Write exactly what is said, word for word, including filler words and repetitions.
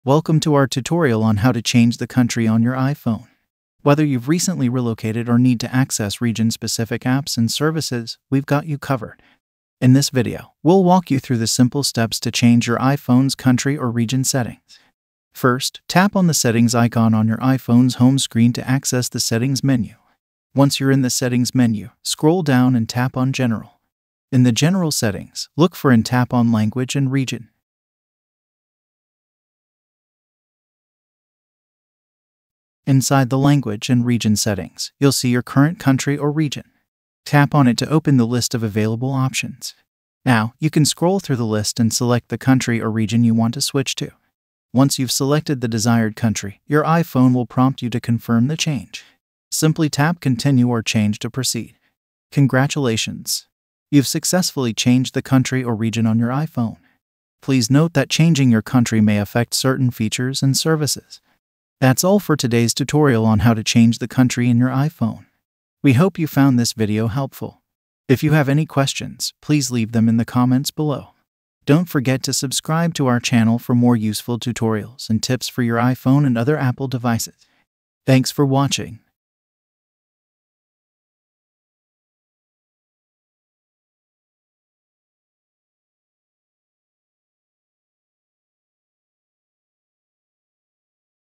Welcome to our tutorial on how to change the country on your iPhone. Whether you've recently relocated or need to access region-specific apps and services, we've got you covered. In this video, we'll walk you through the simple steps to change your iPhone's country or region settings. First, tap on the settings icon on your iPhone's home screen to access the settings menu. Once you're in the settings menu, scroll down and tap on General. In the General settings, look for and tap on Language and Region. Inside the language and region settings, you'll see your current country or region. Tap on it to open the list of available options. Now, you can scroll through the list and select the country or region you want to switch to. Once you've selected the desired country, your iPhone will prompt you to confirm the change. Simply tap Continue or Change to proceed. Congratulations! You've successfully changed the country or region on your iPhone. Please note that changing your country may affect certain features and services. That's all for today's tutorial on how to change the country in your iPhone. We hope you found this video helpful. If you have any questions, please leave them in the comments below. Don't forget to subscribe to our channel for more useful tutorials and tips for your iPhone and other Apple devices. Thanks for watching.